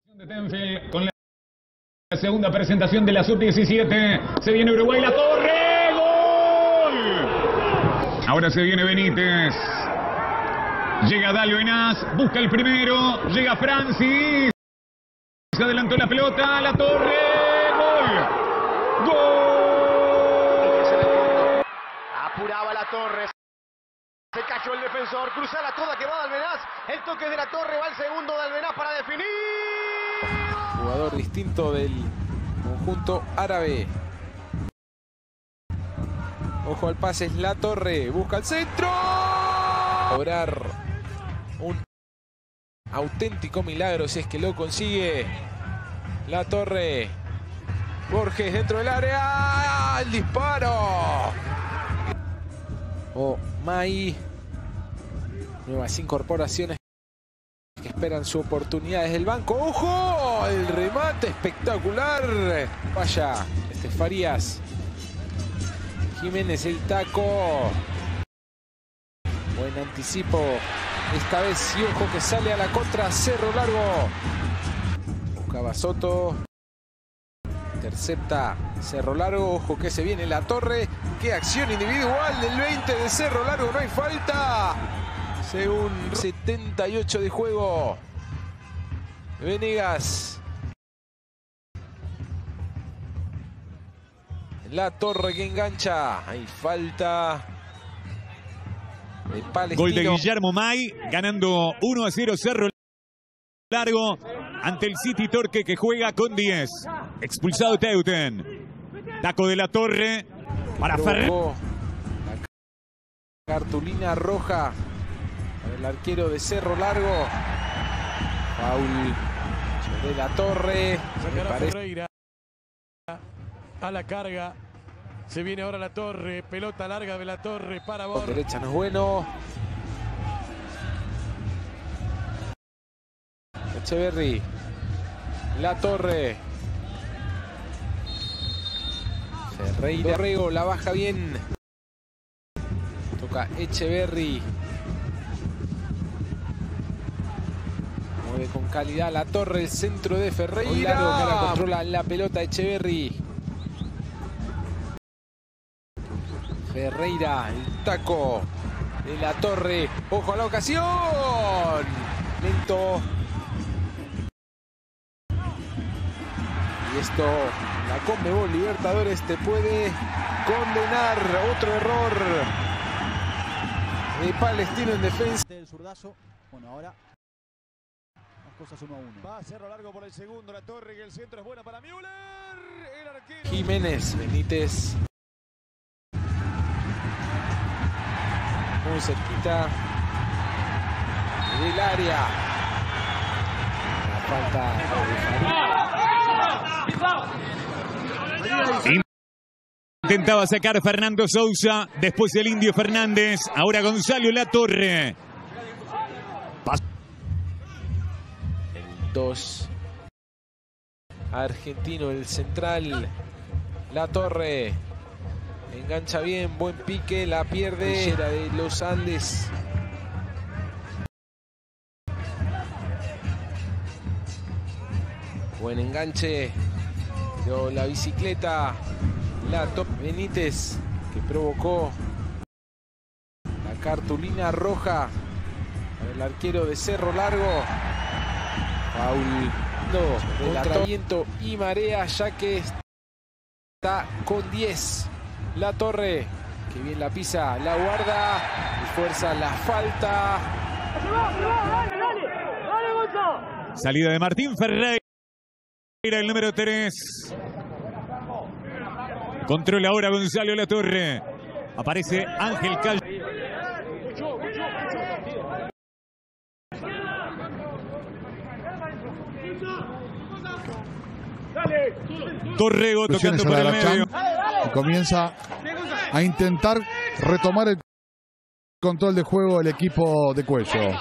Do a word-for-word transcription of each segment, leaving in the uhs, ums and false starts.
De Tenfield con la segunda presentación de la sub diecisiete. Se viene Uruguay, La Torre. ¡Gol! Ahora se viene Benítez. Llega Dalio Enaz. Busca el primero. Llega Francis. Se adelantó la pelota. La Torre. ¡Gol! ¡Gol! Apuraba La Torre. Se cayó el defensor. Cruza la toda que va de Albenaz. El toque de La Torre. Va el segundo de Albenaz para definir. Jugador distinto del conjunto árabe. Ojo al pase, es La Torre. Busca el centro. Lograr un auténtico milagro si es que lo consigue. La Torre. Borges dentro del área. ¡El disparo! Oh, Mai. Nuevas incorporaciones que esperan su oportunidad desde el banco. ¡Ojo! El remate espectacular. Vaya, este Farías. Jiménez, el taco. Buen anticipo. Esta vez y ojo que sale a la contra. Cerro Largo. Buscaba Soto. Intercepta Cerro Largo. Ojo que se viene La Torre. ¡Qué acción individual del veinte de Cerro Largo! No hay falta. Según setenta y ocho de juego. Venegas. La Torre que engancha. Hay falta de Palestino. Gol de Guillermo May. Ganando uno a cero Cerro Largo ante el City Torque que juega con diez. Expulsado Teuten. Taco de La Torre para Ferrer. La cartulina roja. El arquero de Cerro Largo. Paul de La Torre. Sacará Ferreira a la carga. Se viene ahora La Torre. Pelota larga de La Torre para Con Borges. derecha no es bueno. Echeverri. La Torre. Ferreira. Dorrego la baja bien. Toca Echeverri. Mueve con calidad La Torre, el centro de Ferreira. Que la controla la pelota Echeverri. Ferreira, el taco de La Torre. Ojo a la ocasión. Lento. Y esto, la Conmebol Libertadores te puede condenar. Otro error de Palestino en defensa. El zurdazo. Bueno, ahora las cosas uno a uno. Va a Cerro Largo por el segundo. La Torre y el centro es buena para Müller. El arquero. Jiménez, Benítez. Muy cerquita del área. La falta de Farías. Intentaba sacar Fernando Sousa. Después el Indio Fernández. Ahora Gonzalo La Torre. El dos. Argentino, el central. La Torre. Engancha bien, buen pique, la pierde. Era de los Andes. Buen enganche. Pero la bicicleta. La top Benítez que provocó la cartulina roja para el arquero de Cerro Largo. Paul no, contra viento y marea, ya que está con diez. La Torre, que bien la pisa, la guarda y fuerza la falta. Salida de Martín Ferreira, el número tres. Controla ahora Gonzalo La Torre. Aparece Ángel Cal. Torrego tocando por el medio. Y comienza a intentar retomar el control de juego el equipo de Cuello.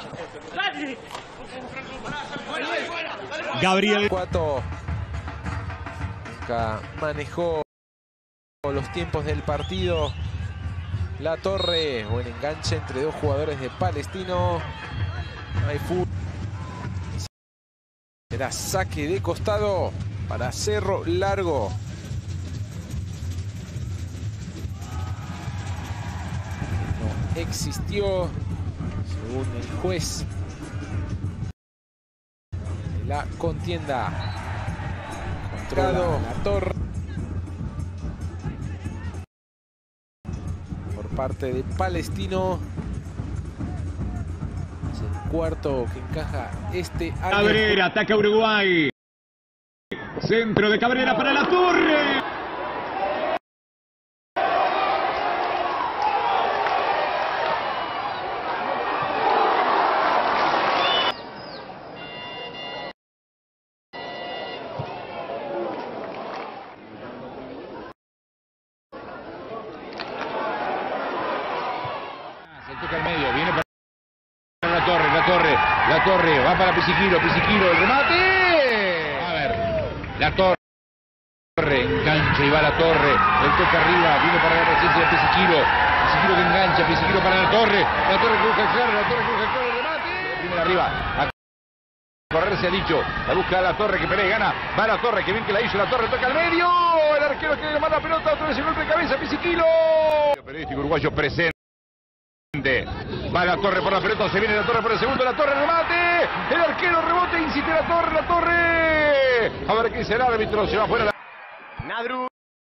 Gabriel Cuato nunca manejó los tiempos del partido. La Torre, buen enganche entre dos jugadores de Palestino. Hay fútbol. Será saque de costado para Cerro Largo. No existió, según el juez de la contienda. Controlado la torre por parte de Palestino. Es el cuarto que encaja este año. Cabrera, ataca Uruguay. Centro de Cabrera para la Torre. El toque al medio, viene para la Torre, la Torre, la Torre, va para Pisiquiro, Pisiquiro, el remate. A ver, la Torre, engancha y va la Torre, el toque arriba, viene para la presencia de Pisiquiro, Pisiquiro que engancha, Pisiquiro para la Torre, la Torre que busca el claro, la Torre que busca el claro, el remate. Primero arriba, a correr se ha dicho, la busca de la Torre que pelea y gana, va la Torre, que bien que la hizo la Torre, toca al medio, el arquero quiere tomar la pelota, otra vez el golpe de cabeza, Pisiquiro. El periodístico uruguayo presente. Va la Torre por la pelota, se viene la Torre por el segundo, la Torre remate, el arquero rebote, insiste la Torre, la Torre. A ver qué será el árbitro, se va fuera la... Nadruz,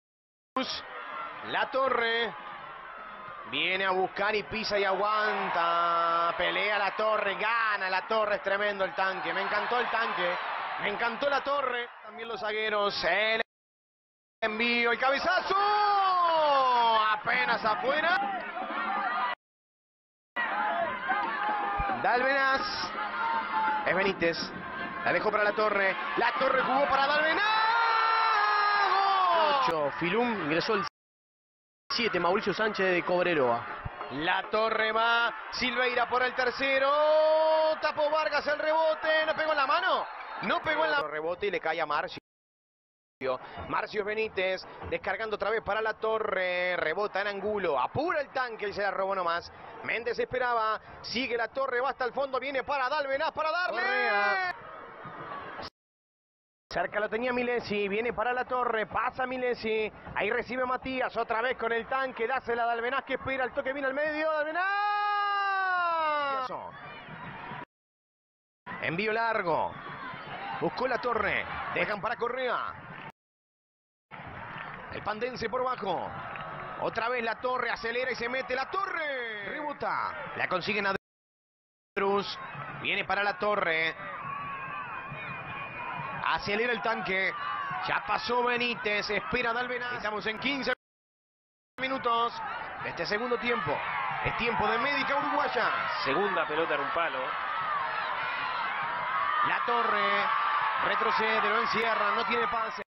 la Torre, viene a buscar y pisa y aguanta, pelea la Torre, gana la Torre, es tremendo el tanque, me encantó el tanque, me encantó la Torre, también los zagueros, el envío, el cabezazo, apenas afuera. Dalbenaz, es Benítez, la dejó para la Torre, la Torre jugó para Dalbenaz. ocho, Filum ingresó el siete, Mauricio Sánchez de Cobreroa. La Torre va, Silveira por el tercero, tapó Vargas el rebote, no pegó en la mano, no pegó en la rebote y le cae a Marcio. Marcio Benítez, descargando otra vez para la Torre, rebota en Angulo, apura el tanque y se la robó nomás. Méndez esperaba, sigue la Torre, va hasta el fondo, viene para Dalbenaz para darle. Correa. Cerca lo tenía Milesi, viene para la Torre, pasa Milesi, ahí recibe Matías, otra vez con el tanque, dásela a Dalbenaz que espera, el toque viene al medio, Dalbenaz. Envío largo, buscó la Torre, dejan para Correa. El pandense por bajo. Otra vez la Torre, acelera y se mete la Torre. Rebota. La consigue Nadruz. Viene para la Torre. Acelera el tanque. Ya pasó Benítez. Espera Dalbenaz. Estamos en quince minutos de este segundo tiempo. Es tiempo de Médica Uruguaya. Segunda pelota en un palo. La Torre retrocede, lo encierra, no tiene pase.